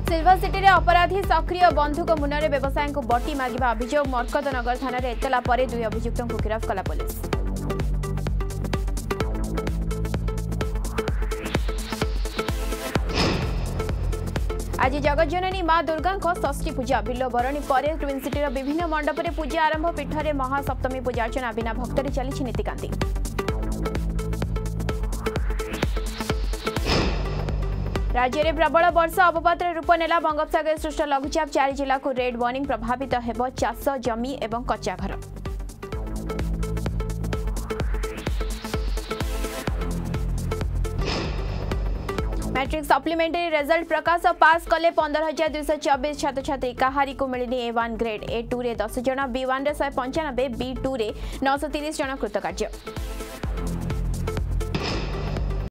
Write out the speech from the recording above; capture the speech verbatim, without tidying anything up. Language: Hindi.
सिल्वर सिटी रे अपराधी सक्रिय बंधुक मुନରେ व्यवसायी को बटी मागिबा अभियोग मरकतनगर थाना रे एतला परे दुई अभियुक्तों को गिरफ्त कला पुलिस। आज जगदजननी मां दुर्गा षष्ठी पूजा बिलो बरणी पर ट्विन सिटी विभिन्न मंडप में पूजा आरंभ पीठ में महासप्तमी पूजा अर्चना बिना भक्तरे चली नीतिकांति। राज्य में प्रबल वर्षा अवपातर रूप नेला बंगोपसागर सृष्ट लघुचाप चार जिला को रेड वार्निंग प्रभावित हेब चाष जमी एवं कच्चा घर। मैट्रिक सप्लीमेंटरी रिजल्ट प्रकाश पास कले पंदर हजार दुईश चौबीस छात्र छात्री कहारी को मिलनी A one grade A two रे दस जन बी वन रे शहे पंचानबे बी टू रे नौ सौ तीस जन कृतकार्य।